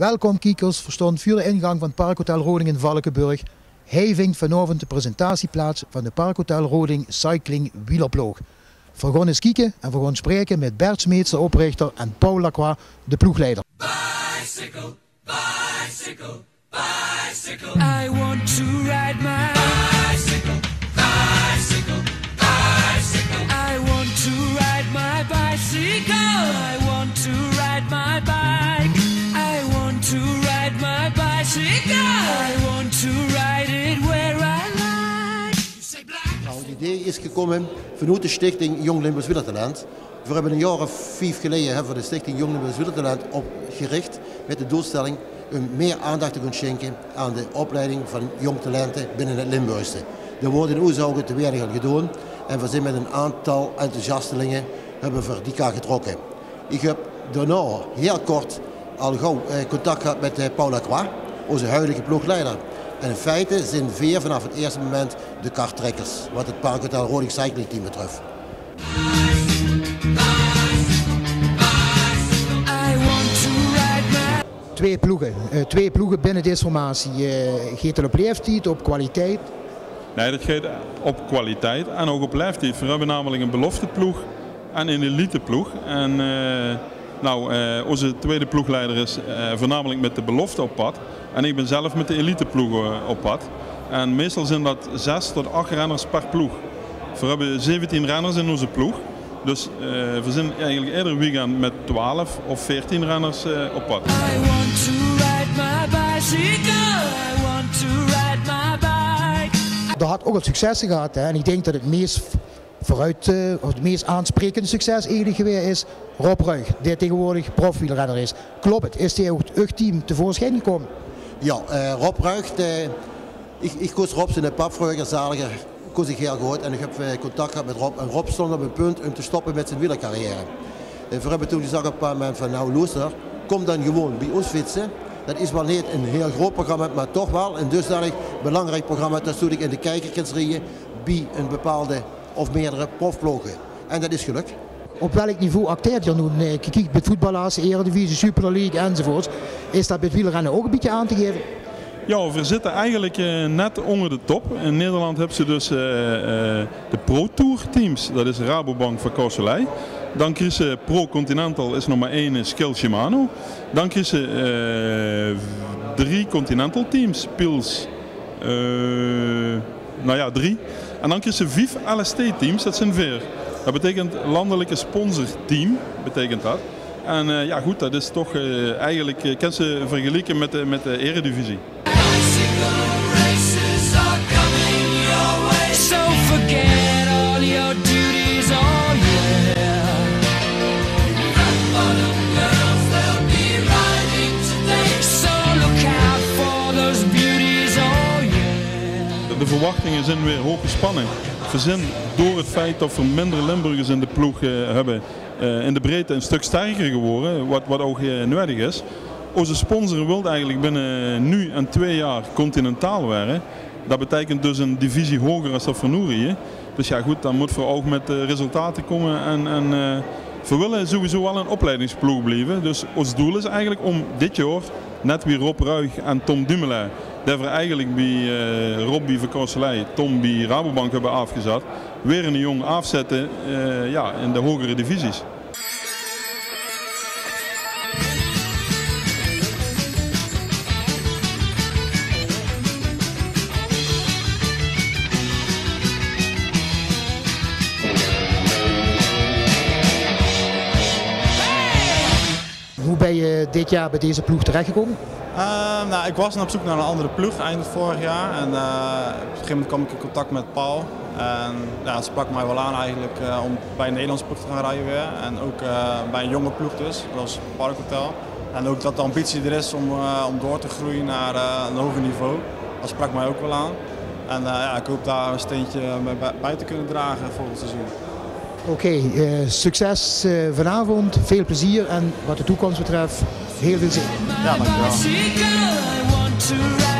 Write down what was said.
Welkom kijkers, verstond voor de ingang van het Parkhotel Roding in Valkenburg. Hij vindt vanavond de presentatie plaats van de Parkhotel Roding Cycling Wielerploeg. We gaan eens kijken en we gaan spreken met Bert Smeets, de oprichter, en Paul Lacroix, de ploegleider. Bicycle, bicycle, bicycle. I want to ride my bicycle, bicycle, bicycle. I want to ride my bicycle. I want to ride my bike. I want to ride my bicycle. I want to ride it where I like. You say black. Nou, het idee is gekomen vanuit de stichting Jong Limburgs Wielertalent. We hebben een jaar of 5 geleden hebben we de stichting Jong Limburgs Wielertalent opgericht met de doelstelling om meer aandacht te kunnen schenken aan de opleiding van jong talenten binnen het Limburgse. Er wordt in Oezaugen te weinig al gedaan en we zijn met een aantal enthousiastelingen hebben voor die kaart getrokken. Ik heb daarna heel kort al gauw contact gehad met Paul Lacroix, onze huidige ploegleider. En in feite zijn we vanaf het eerste moment de karttrekkers wat het Parkhotel Roding Cycling Team betreft. Twee ploegen binnen deze formatie. Gaat het op leeftijd, op kwaliteit? Nee, dat gaat op kwaliteit en ook op leeftijd. We hebben namelijk een belofteploeg en een eliteploeg. En onze tweede ploegleider is voornamelijk met de belofte op pad. En ik ben zelf met de eliteploeg op pad. En meestal zijn dat 6 tot 8 renners per ploeg. We hebben 17 renners in onze ploeg. Dus we zijn eigenlijk ieder weekend met 12 of 14 renners op pad. Dat had ook het succes gehad. Hè? En ik denk dat het meest aansprekende succes eigenlijk geweest is Rob Ruig, die tegenwoordig profwielrenner is. Klopt het? Is hij ook het team tevoorschijn gekomen? Ja, Rob Ruig, ik koos Rob zijn pap vroeger zaliger. Koos ik heel goed en ik heb contact gehad met Rob. En Rob stond op een punt om te stoppen met zijn wielercarrière. We hebben toen gezegd op een paar momenten van nou luister, kom dan gewoon bij ons fietsen. Dat is wel niet een heel groot programma, maar toch wel een dusdanig belangrijk programma dat ik in de kijker kan rijden bij een bepaalde of meerdere profploegen. En dat is gelukt. Op welk niveau acteert je nu? Kijk, met voetballers, Eredivisie, Super League enzovoort. Is dat met wielrennen ook een beetje aan te geven? Ja, we zitten eigenlijk net onder de top. In Nederland hebben ze dus de Pro Tour teams. Dat is Rabobank van Courseulles. Dan krijg je Pro Continental, is nog maar 1, Skill Shimano. Dan krijg je 3 Continental teams, Pils, 3. En dan krijg je 5 LST teams, dat zijn 4. Dat betekent landelijke sponsorteam, betekent dat. En goed, dat is toch eigenlijk, kan ze vergelijken met de Eredivisie. De verwachtingen zijn weer hoog gespannen. We zijn door het feit dat we minder Limburgers in de ploeg hebben, in de breedte een stuk sterker geworden, wat ook nodig is. Onze sponsor wil eigenlijk binnen nu en 2 jaar continentaal worden. Dat betekent dus een divisie hoger dan dat van nu. Dus ja goed, dan moet we ook met resultaten komen en we willen sowieso wel een opleidingsploeg blijven. Dus ons doel is eigenlijk om dit jaar, net wie Rob Ruig en Tom Dumoulin, dat we eigenlijk bij Robbie van Courseulles, Tom bij Rabobank hebben afgezet, weer een jong afzetten in de hogere divisies. Hoe ben je dit jaar bij deze ploeg terechtgekomen? Ik was op zoek naar een andere ploeg eind vorig jaar en op een gegeven moment kwam ik in contact met Paul. En het sprak mij wel aan eigenlijk om bij een Nederlandse ploeg te gaan rijden weer. En ook bij een jonge ploeg dus, zoals Parkhotel. En ook dat de ambitie er is om door te groeien naar een hoger niveau. Dat sprak mij ook wel aan. En ik hoop daar een steentje bij te kunnen dragen volgend seizoen. Oké, succes vanavond, veel plezier en wat de toekomst betreft, heel veel zin. Ja, dankjewel.